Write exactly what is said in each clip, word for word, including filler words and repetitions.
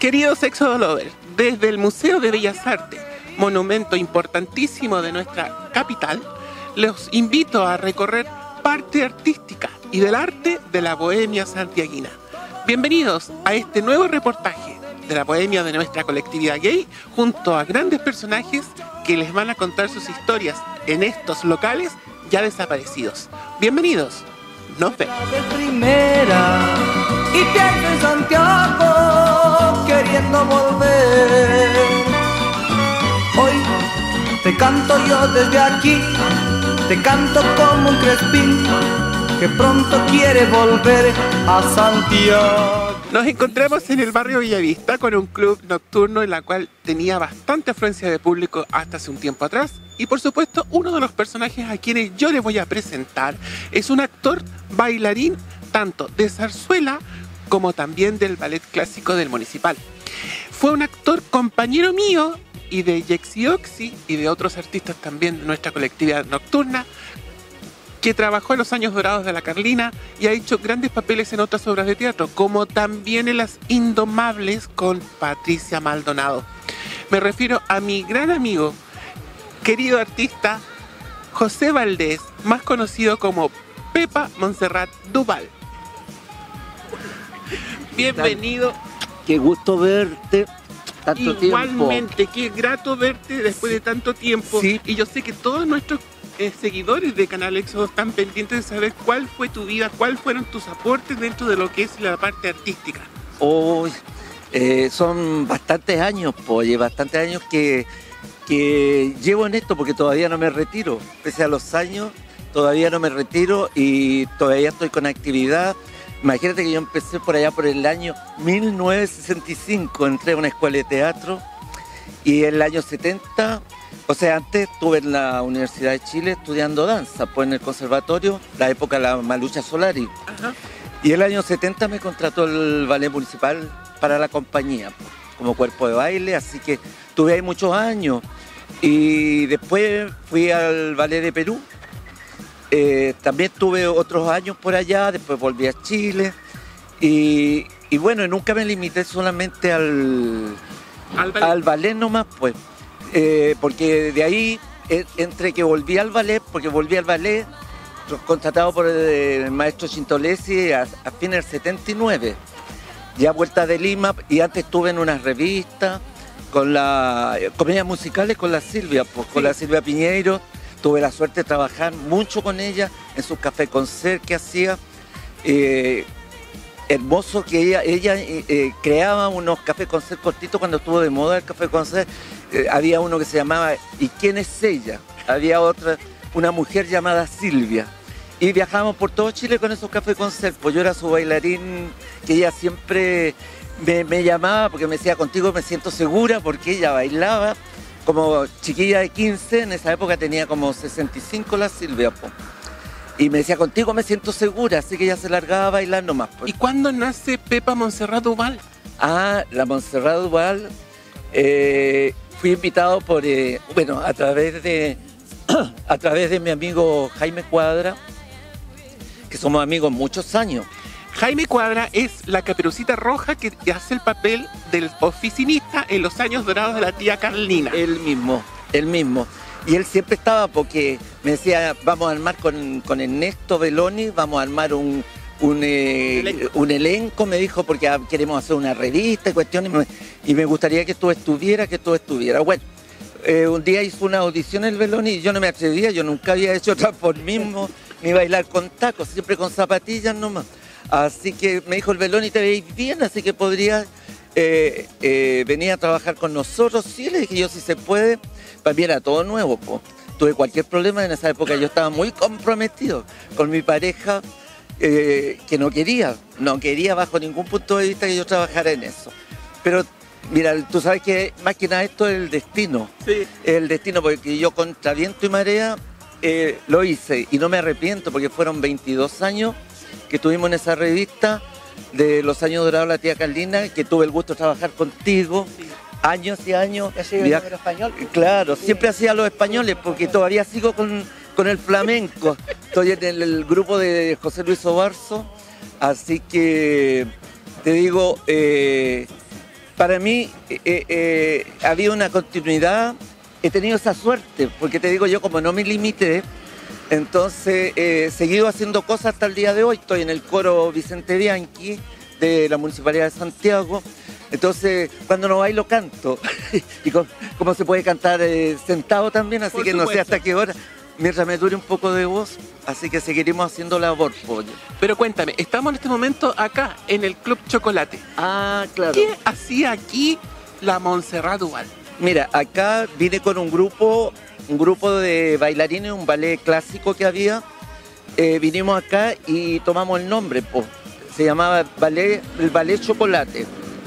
Queridos Éxodo Lovers, desde el Museo de Bellas Artes, monumento importantísimo de nuestra capital, los invito a recorrer parte artística y del arte de la bohemia santiaguina. Bienvenidos a este nuevo reportaje de la bohemia de nuestra colectividad gay, junto a grandes personajes que les van a contar sus historias en estos locales ya desaparecidos. Bienvenidos, nos vemos. De primera y pienso en Santiago queriendo volver. Hoy te canto yo desde aquí, te canto como un crespín que pronto quiere volver a Santiago. Nos encontramos en el barrio Villavista con un club nocturno en la cual tenía bastante afluencia de público hasta hace un tiempo atrás. Y por supuesto, uno de los personajes a quienes yo les voy a presentar es un actor bailarín tanto de zarzuela como también del ballet clásico del Municipal. Fue un actor compañero mío y de Yexi Oxy y de otros artistas también de nuestra colectividad nocturna, que trabajó en los años dorados de la Carlina y ha hecho grandes papeles en otras obras de teatro, como también en Las Indomables con Patricia Maldonado. Me refiero a mi gran amigo, querido artista, José Valdés, más conocido como Pepa Montserrat Duval. Bienvenido. Qué gusto verte. Tanto Igualmente, tiempo. qué grato verte después Sí. de tanto tiempo. Sí. Y yo sé que todos nuestros eh, seguidores de Canal Éxodo están pendientes de saber cuál fue tu vida, cuáles fueron tus aportes dentro de lo que es la parte artística. Hoy eh, son bastantes años, oye, bastantes años que, que llevo en esto porque todavía no me retiro. Pese a los años, todavía no me retiro y todavía estoy con actividad. Imagínate que yo empecé por allá por el año mil novecientos sesenta y cinco, entré a una escuela de teatro y en el año setenta, o sea, antes estuve en la Universidad de Chile estudiando danza, pues en el conservatorio, la época de la Malucha Solari. Ajá. Y el año setenta me contrató el ballet municipal para la compañía, pues, como cuerpo de baile, así que estuve ahí muchos años. Y después fui al ballet de Perú. Eh, también tuve otros años por allá, después volví a Chile y, y bueno, nunca me limité solamente al, Al ballet. al ballet nomás, pues, eh, porque de ahí, eh, entre que volví al ballet, porque volví al ballet, contratado por el, el maestro Chintolesi a, a fines del setenta y nueve, ya vuelta de Lima, y antes estuve en unas revistas con la comedias musicales con la Silvia, pues, con Sí. la Silvia Piñeiro. Tuve la suerte de trabajar mucho con ella en sus café concert que hacía. Eh, hermoso que ella, ella eh, eh, creaba unos café concert cortitos cuando estuvo de moda el café concert. Eh, había uno que se llamaba ¿Y quién es ella? Había otra, una mujer llamada Silvia. Y viajábamos por todo Chile con esos café concert. Pues yo era su bailarín, que ella siempre me, me llamaba porque me decía, contigo me siento segura, porque ella bailaba. Como chiquilla de quince, en esa época tenía como sesenta y cinco la Silvia, po. Y me decía, contigo me siento segura, así que ella se largaba a bailar nomás, po. ¿Y cuándo nace Pepa Montserrat Duval? Ah, la Montserrat Duval, eh, fui invitado por, eh, bueno, a través de, a través de mi amigo Jaime Cuadra, que somos amigos muchos años. Jaime Cuadra es la Caperucita Roja que hace el papel del oficinista en los años dorados de la tía Carlina. Él mismo, él mismo. Y él siempre estaba porque me decía, vamos a armar con, con Ernesto Belloni, vamos a armar un, un, eh, Elenco. un elenco, me dijo, porque ah, queremos hacer una revista y cuestiones, y me, y me gustaría que tú estuvieras, que tú estuvieras. Bueno, eh, un día hizo una audición el Belloni y yo no me atrevía, yo nunca había hecho transformismo, ni bailar con tacos, siempre con zapatillas nomás. Así que me dijo el Belloni, te veis bien, así que podrías eh, eh, venir a trabajar con nosotros. Sí, le dije yo, si se puede. Para mí era todo nuevo, po. Tuve cualquier problema en esa época, yo estaba muy comprometido con mi pareja, eh, que no quería, no quería bajo ningún punto de vista que yo trabajara en eso. Pero mira, tú sabes que más que nada esto es el destino, Sí. el destino, porque yo contra viento y marea eh, lo hice y no me arrepiento porque fueron veintidós años que tuvimos en esa revista de los años dorados de la tía Carlina, que tuve el gusto de trabajar contigo, Sí. años y años. Ya sigue Via- el número español. Claro, siempre hacía los españoles porque todavía sigo con, con el flamenco. Estoy en el, el grupo de José Luis Obarzo, así que te digo, eh, para mí eh, eh, había una continuidad, he tenido esa suerte, porque te digo yo, como no me limité, entonces eh, he seguido haciendo cosas hasta el día de hoy. Estoy en el coro Vicente Bianchi de la Municipalidad de Santiago. Entonces, cuando no bailo, canto. Y con, como se puede cantar eh, sentado también, así Por que no sé supuesto. hasta qué hora, mientras me dure un poco de voz, así que seguiremos haciendo labor, pollo. Pero cuéntame, estamos en este momento acá, en el Club Chocolate. Ah, claro. ¿Qué hacía aquí la Montserrat Duval? Mira, acá vine con un grupo, un grupo de bailarines, un ballet clásico que había. Eh, vinimos acá y tomamos el nombre, po. Se llamaba ballet, el Ballet Chocolate.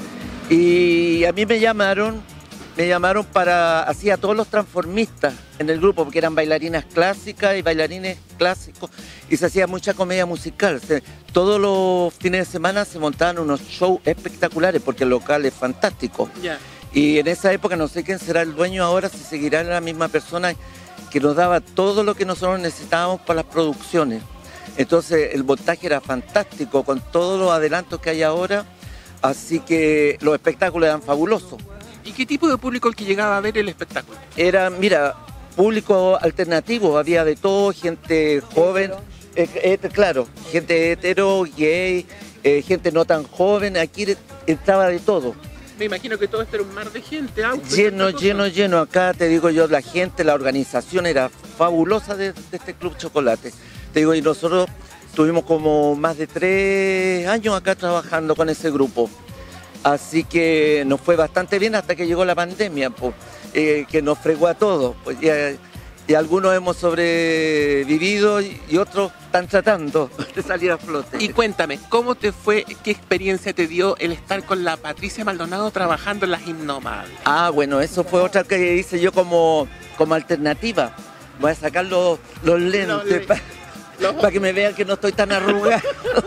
Y a mí me llamaron, me llamaron para, hacía todos los transformistas en el grupo, porque eran bailarinas clásicas y bailarines clásicos, y se hacía mucha comedia musical. Se, todos los fines de semana se montaban unos shows espectaculares, porque el local es fantástico. Ya. Y en esa época, no sé quién será el dueño ahora, si seguirá la misma persona que nos daba todo lo que nosotros necesitábamos para las producciones. Entonces el montaje era fantástico, con todos los adelantos que hay ahora, así que los espectáculos eran fabulosos. ¿Y qué tipo de público el que llegaba a ver el espectáculo? Era, mira, público alternativo, había de todo, gente joven, eh, eh, claro, gente hetero, gay, eh, gente no tan joven, aquí entraba de todo. Me imagino que todo esto era un mar de gente, autos, Lleno, tantas lleno, cosas. lleno. Acá te digo yo, la gente, la organización era fabulosa de, de este Club Chocolate. Te digo, y nosotros tuvimos como más de tres años acá trabajando con ese grupo. Así que nos fue bastante bien hasta que llegó la pandemia, pues, eh, que nos fregó a todos. Pues, y, y algunos hemos sobrevivido y, y otros están tratando de salir a flote. Y cuéntame, ¿cómo te fue, qué experiencia te dio el estar con la Patricia Maldonado trabajando en Las Innomables? Ah, bueno, eso fue otra que hice yo como, como alternativa. Voy a sacar los, los lentes Los le- para Los- que me vean que no estoy tan arrugado.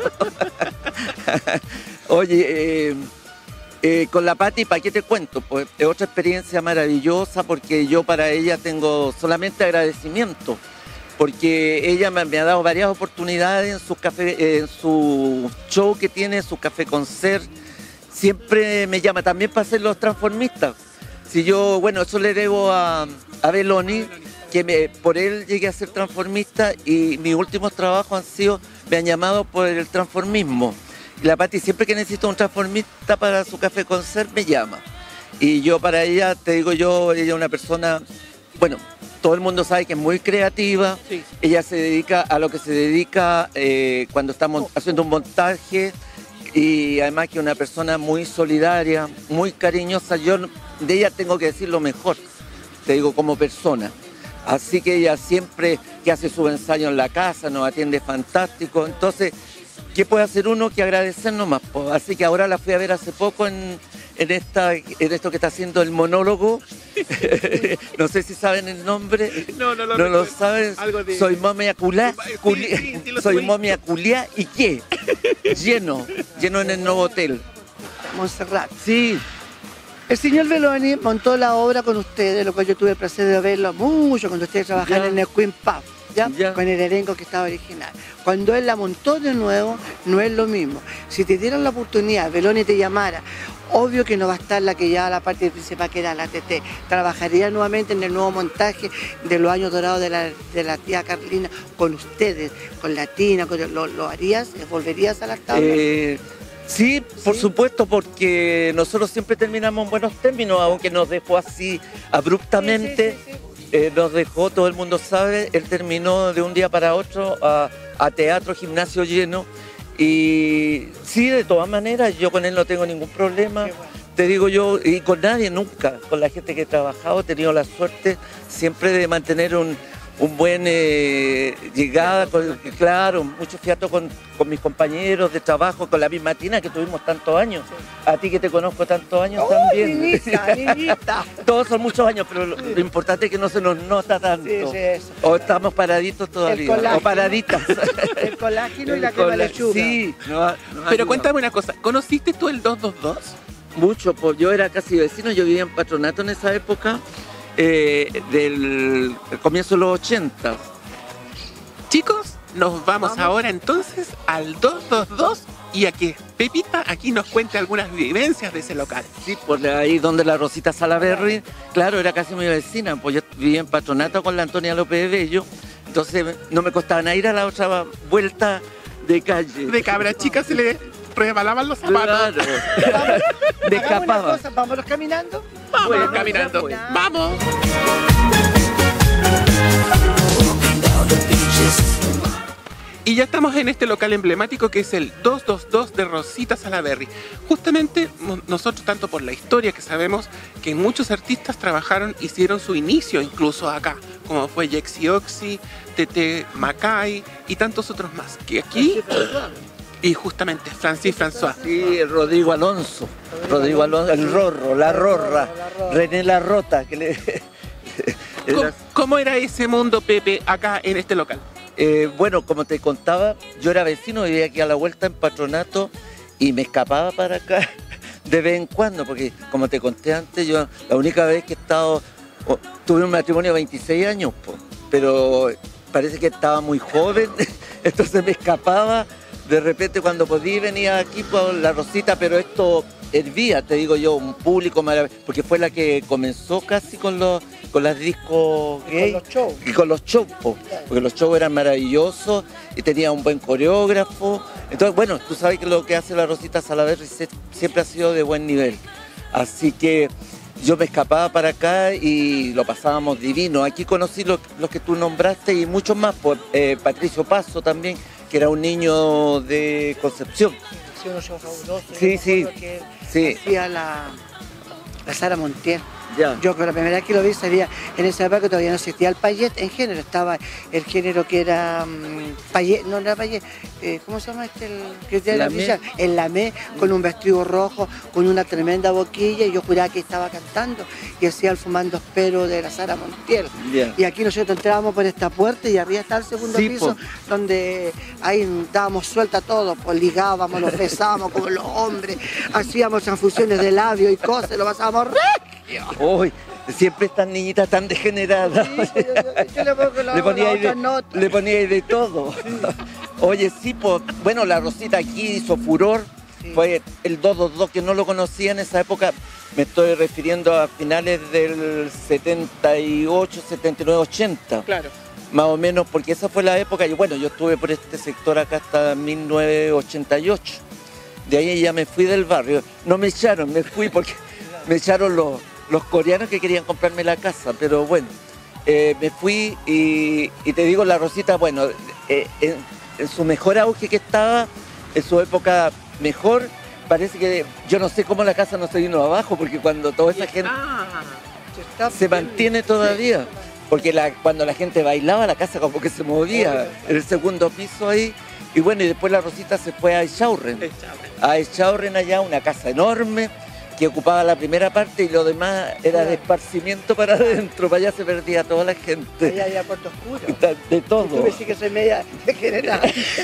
Oye, eh, eh, con la Pati, ¿para qué te cuento? Pues es otra experiencia maravillosa, porque yo para ella tengo solamente agradecimiento, porque ella me, me ha dado varias oportunidades en su café, en su show que tiene, su café concert. Siempre me llama también para hacer los transformistas. Si yo, bueno, eso le debo a, a Beloni, que me, por él llegué a ser transformista, y mis últimos trabajos han sido, me han llamado por el transformismo. Y la Pati, siempre que necesita un transformista para su café concert, me llama. Y yo para ella, te digo yo, ella es una persona, bueno, todo el mundo sabe que es muy creativa. Sí. Ella se dedica a lo que se dedica eh, cuando estamos haciendo un montaje, y además que es una persona muy solidaria, muy cariñosa. Yo de ella tengo que decir lo mejor, te digo, como persona. Así que ella siempre que hace su ensayo en la casa nos atiende fantástico. Entonces, ¿qué puede hacer uno que agradecer nomás? Pues, así que ahora la fui a ver hace poco en, en, esta, en esto que está haciendo el monólogo. No sé si saben el nombre. No, no lo No lo recuerdo. saben. Algo de- Soy momia culá. Sí, culi- sí, sí, lo soy subí. momia culiá. ¿Y qué? Lleno. Lleno en el nuevo hotel. Montserrat. Sí. El señor Beloni montó la obra con ustedes, lo cual yo tuve el placer de verlo mucho cuando ustedes trabajaban Ya. en el Queen Pub, ¿ya? Ya. Con el elenco que estaba original. Cuando él la montó de nuevo, no es lo mismo. Si te dieran la oportunidad, Beloni te llamara, obvio que no va a estar la que ya la parte principal, que era la T T. Trabajaría nuevamente en el nuevo montaje de los años dorados de la, de la tía Carlina con ustedes, con la Tina, con- ¿lo, lo harías? ¿Volverías a las tablas? Eh, sí, por ¿Sí? supuesto, porque nosotros siempre terminamos en buenos términos, aunque nos dejó así abruptamente. Sí, sí, sí, sí. Eh, nos dejó, todo el mundo sabe, él terminó de un día para otro a, a teatro, gimnasio lleno. Y sí, de todas maneras, yo con él no tengo ningún problema. Qué bueno. Te digo yo, y con nadie nunca, con la gente que he trabajado, he tenido la suerte siempre de mantener un, un buen eh, llegada, con- claro, mucho fiato con, con mis compañeros de trabajo, con la misma Tina que tuvimos tantos años. A ti que te conozco tantos años ¡Oh, también. niñita, niñita! Todos son muchos años, pero lo, lo importante es que no se nos nota tanto. Sí, sí, eso. O estamos paraditos todavía, colágeno. o paraditas. El colágeno y El la crema cola- lechuga. Sí, no, no Pero ayuda. cuéntame una cosa, ¿conociste tú el dos dos dos? Mucho, pues yo era casi vecino, yo vivía en Patronato en esa época, eh, del comienzo de los ochenta. Chicos, nos vamos, Vamos. ahora entonces al dos dos dos y a que Pepita aquí nos cuente algunas vivencias de ese local. Sí, por ahí donde la Rosita Salaverry, claro, era casi mi vecina, pues yo vivía en Patronato con la Antonia López de Bello, entonces no me costaba nada ir a la otra vuelta de calle. De cabra chica se le rebalaban los zapatos. Claro. Me Hagamos una escapaba. cosa, vámonos caminando. Vamos Bueno, caminando. pues. Vamos. Y ya estamos en este local emblemático que es el doscientos veintidós de Rosita Salaverry. Justamente mo- nosotros, tanto por la historia que sabemos que muchos artistas trabajaron, hicieron su inicio incluso acá, como fue Jexy Oxy, Tete Macay y tantos otros más. Que aquí, y justamente Francis François. Sí, Rodrigo Alonso, Rodrigo Alonso, el Rorro, la Rorra, René La Rota, que le... ¿Cómo, era- cómo era ese mundo, Pepe, acá en este local? Eh, bueno, como te contaba, yo era vecino, vivía aquí a la vuelta en Patronato y me escapaba para acá de vez en cuando, porque como te conté antes, yo la única vez que he estado, oh, tuve un matrimonio de veintiséis años, po, pero parece que estaba muy joven, entonces me escapaba, de repente cuando podía venía aquí por la Rosita, pero esto hervía, te digo yo, un público maravilloso, porque fue la que comenzó casi con los con las discos gay. Con los shows. Y con los shows, po, porque los shows eran maravillosos y tenía un buen coreógrafo. Entonces, bueno, tú sabes que lo que hace la Rosita Salaverry se- siempre ha sido de buen nivel. Así que yo me escapaba para acá y lo pasábamos divino. Aquí conocí los, los que tú nombraste y muchos más, por eh, Patricio Paso también, que era un niño de Concepción. Sí, unos shows fabulosos. Sí, Yo me sí, acuerdo que sí. hacía la, la Sara Montiel. Ya. Yo con la primera vez que lo vi sabía, en esa época todavía no existía el payet en género, estaba el género que era um, payet, no, no era payet, eh, ¿cómo se llama este? El que tiene la Lamé. oficial, el lamé, con un vestido rojo, con una tremenda boquilla, y yo juraba que estaba cantando y hacía el fumando espero de la Sara Montiel. Ya. Y aquí nosotros entrábamos por esta puerta y arriba está el segundo Sí, piso, po. donde ahí dábamos suelta a todo, pues ligábamos, nos besábamos como los hombres, hacíamos transfusiones de labio y cosas, lo pasábamos re. Uy, siempre estas niñitas tan degeneradas. Sí, yo, yo- yo le pongo la, le ponía la ahí otra de, nota. le ponía ahí de todo. Oye, sí, pues, bueno, la Rosita aquí hizo furor. Sí. Fue el doscientos veintidós que no lo conocía en esa época. Me estoy refiriendo a finales del setenta y ocho, setenta y nueve, ochenta. Claro. Más o menos, porque esa fue la época. Y bueno, yo estuve por este sector acá hasta mil novecientos ochenta y ocho. De ahí ya me fui del barrio. No me echaron, me fui porque me echaron los, los coreanos que querían comprarme la casa. Pero bueno, eh, me fui y, y te digo, la Rosita, bueno, eh, en, en su mejor auge que estaba, en su época mejor, parece que yo no sé cómo la casa no se vino abajo, porque cuando toda esa gente Ah, Está se bien. mantiene todavía. Porque la- cuando la gente bailaba, la casa como que se movía. En el segundo piso ahí. Y bueno, y después la Rosita se fue a Echaurren. A Echaurren allá, una casa enorme que ocupaba la primera parte y lo demás era de esparcimiento para adentro. Para allá se perdía toda la Allá gente. había Puerto Oscuro. De Tú todo. me que soy media degenerada.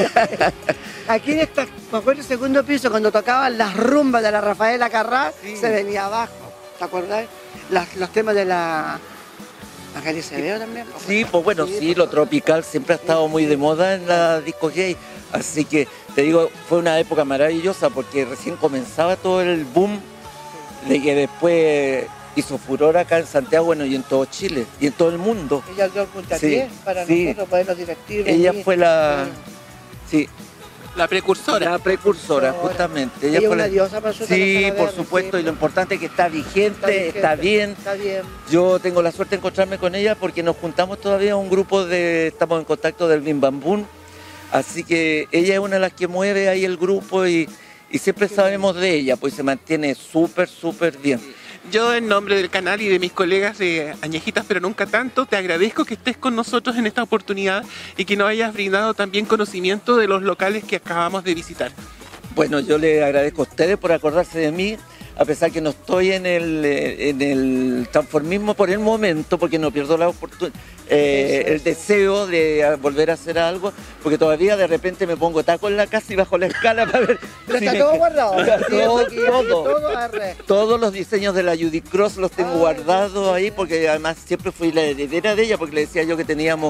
Aquí en esta, me acuerdo el segundo piso, cuando tocaban las rumbas de la Rafaela Carrá, Sí. se venía abajo. ¿Te acordás? Las- los temas de la Magali Cebeo también. pues, Sí, pues bueno, sí, lo tropical siempre ha estado muy de moda en la disco gay. Así que te digo, fue una época maravillosa porque recién comenzaba todo el boom de que después hizo furor acá en Santiago, bueno, y en todo Chile y en todo el mundo. Ella dio el puntapié Sí, para sí. nosotros podernos divertir. Ella venir. fue la, sí, la precursora. la precursora, justamente. Ella Ella es fue una la- diosa para nosotros. Sí, la por Salaverry, supuesto, sí. y lo importante es que está vigente, está bien. Está bien. Yo tengo la suerte de encontrarme con ella porque nos juntamos todavía un grupo de, estamos en contacto del Bim Bam Boom, así que ella es una de las que mueve ahí el grupo y, y siempre sabemos de ella, pues se mantiene súper, súper bien. Yo, en nombre del canal y de mis colegas de Añejitas pero nunca tanto, te agradezco que estés con nosotros en esta oportunidad y que nos hayas brindado también conocimiento de los locales que acabamos de visitar. Bueno, yo le agradezco a ustedes por acordarse de mí, a pesar que no estoy en el, eh, en el transformismo por el momento, porque no pierdo la oportunidad, el deseo de ah, volver a hacer algo, porque todavía de repente me pongo taco en la casa y bajo la escala para ver. Pero si está me todo queda- guardado. Todo, Aquí, aquí, todo. todo arre. Todos los diseños de la Judy Cross los tengo Ay, guardados qué ahí, bien. porque además siempre fui la heredera de ella, porque le decía yo que teníamos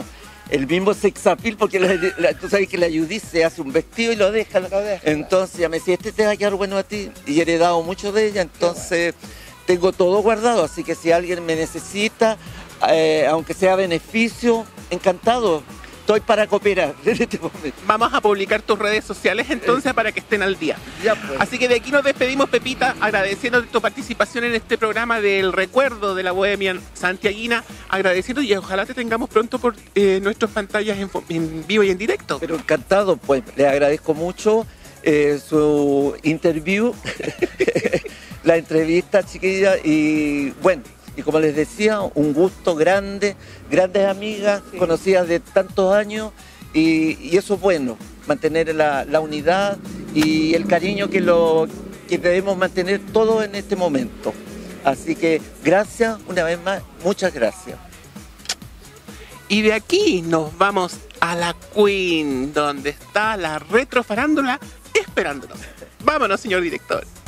el mismo sex appeal, porque la, la, tú sabes que la Judith se hace un vestido y lo deja. Lo deja. Entonces ella me decía, este te va a quedar bueno a ti. Y he heredado mucho de ella, entonces tengo todo guardado. Así que si alguien me necesita, eh, aunque sea beneficio, encantado. Estoy para cooperar en este momento. Vamos a publicar tus redes sociales entonces para que estén al día. Ya, pues. Así que de aquí nos despedimos, Pepita, agradeciendo tu participación en este programa del recuerdo de la Bohemia santiaguina, agradeciendo y ojalá te tengamos pronto por eh, nuestras pantallas en, en vivo y en directo. Pero encantado, pues le agradezco mucho eh, su interview, la entrevista, chiquilla, y bueno, y como les decía, un gusto grande, grandes amigas, sí, conocidas de tantos años, y, y eso es bueno, mantener la, la unidad y el cariño que, lo, que debemos mantener todos en este momento. Así que gracias, una vez más, muchas gracias. Y de aquí nos vamos a la Queen, donde está la retrofarándula esperándonos. Vámonos, señor director.